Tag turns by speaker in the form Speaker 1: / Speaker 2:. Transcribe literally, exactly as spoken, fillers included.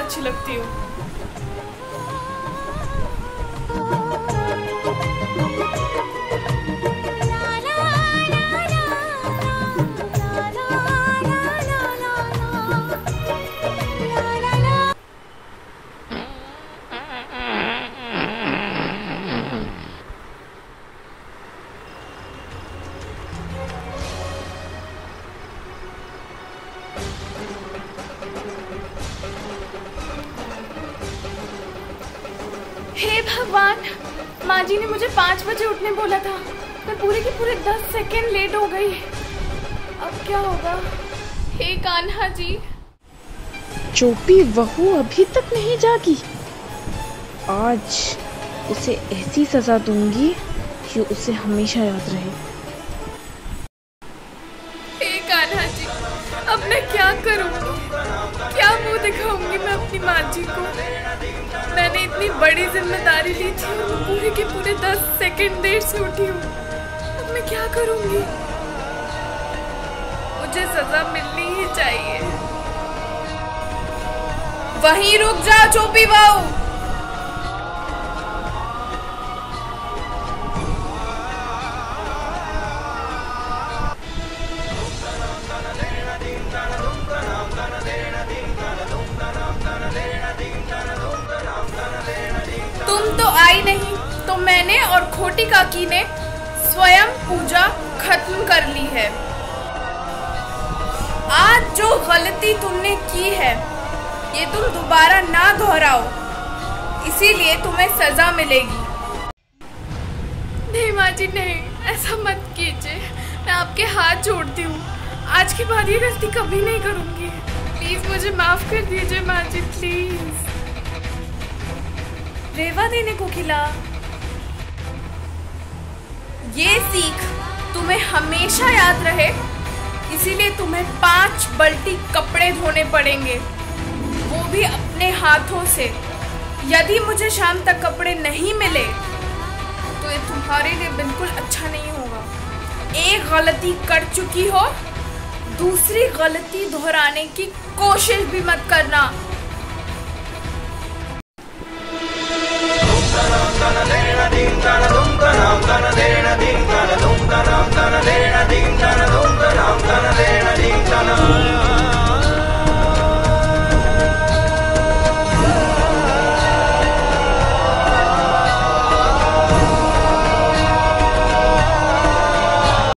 Speaker 1: अच्छी लगती हूँ। हे भगवान, माँ जी ने मुझे पाँच बजे उठने बोला था। मैं पूरे के पूरे दस सेकंड लेट हो गई। अब क्या होगा? हे कान्हा जी।
Speaker 2: चोपी बहू अभी तक नहीं जागी। आज उसे ऐसी सजा दूंगी कि उसे हमेशा याद रहे।
Speaker 1: हे कान्हा जी, अब मैं क्या करूँगी? क्या मुंह दिखाऊंगी मैं अपनी माँ जी को? मैंने इतनी बड़ी जिम्मेदारी ली थी और मैं पूरे के पूरे दस सेकंड देर से उठी हूँ। अब मैं क्या करूँगी? मुझे सजा मिलनी ही चाहिए। वहीं रुक जा चोपी बहू। तुम तो आई नहीं तो मैंने और खोटी काकी ने स्वयं पूजा खत्म कर ली है। आज जो गलती तुमने की है ये तुम दोबारा ना दोहराओ, इसीलिए तुम्हें सजा मिलेगी। नहीं माँ जी नहीं, ऐसा मत कीजिए। मैं आपके हाथ जोड़ती हूँ, आज के बाद ये गलती कभी नहीं करूँगी। प्लीज मुझे माफ कर दीजिए माँ जी, प्लीज। रेवा देने को खिला। ये सीख तुम्हें हमेशा याद रहे, इसीलिए तुम्हें पांच बाल्टी कपड़े धोने पड़ेंगे, वो भी अपने हाथों से। यदि मुझे शाम तक कपड़े नहीं मिले तो ये तुम्हारे लिए बिल्कुल अच्छा नहीं होगा। एक गलती कर चुकी हो, दूसरी गलती दोहराने की कोशिश भी मत करना।